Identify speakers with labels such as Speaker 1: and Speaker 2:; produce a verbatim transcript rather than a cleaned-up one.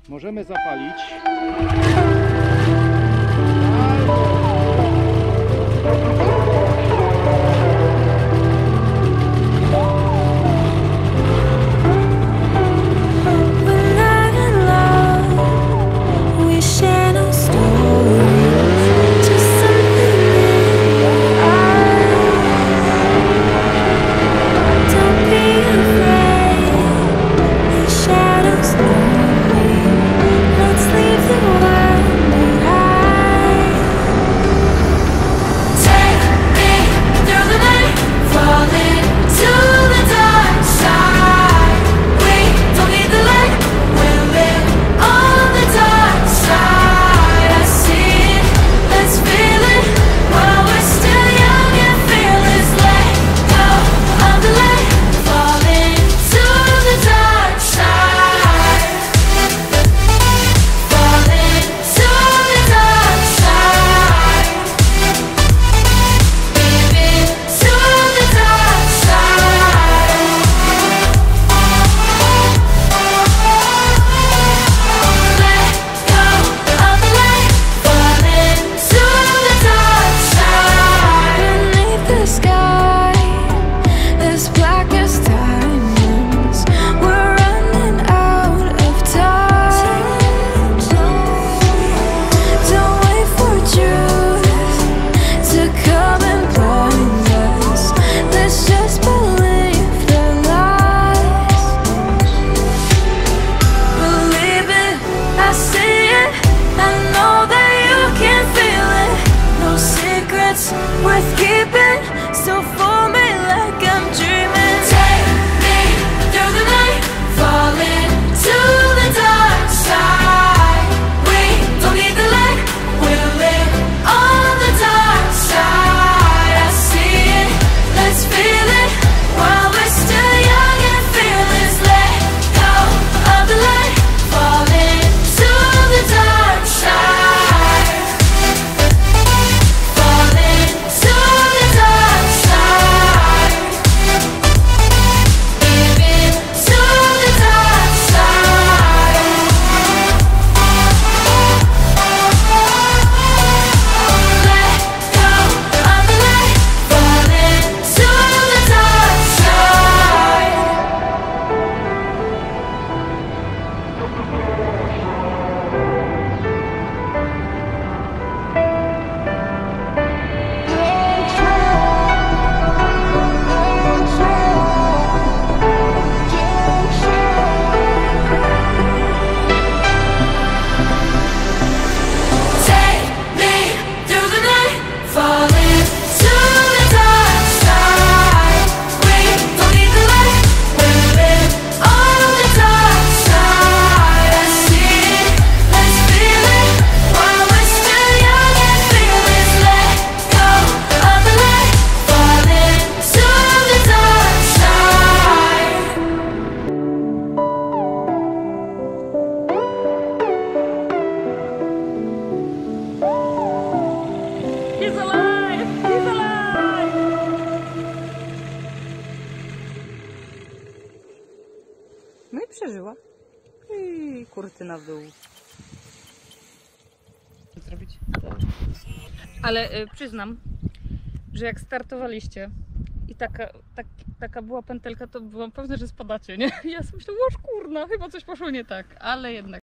Speaker 1: Możemy zapalić.
Speaker 2: Worth keeping, so for me like I'm dreaming. Take me through the night, falling to the dark side. We don't need the light, we'll live on the dark side. I see it, let's feel it while we're still young and fearless. Let go of the light, falling to the dark side.
Speaker 3: He's alive! He's alive! No i przeżyła. I kurtyna w dół. Zrobić? Ale y, przyznam, że jak startowaliście i taka, tak, taka była pętelka, to byłam pewna, że spadacie, nie? Ja sobie myślałam, łoż kurna, chyba coś poszło nie tak, ale jednak.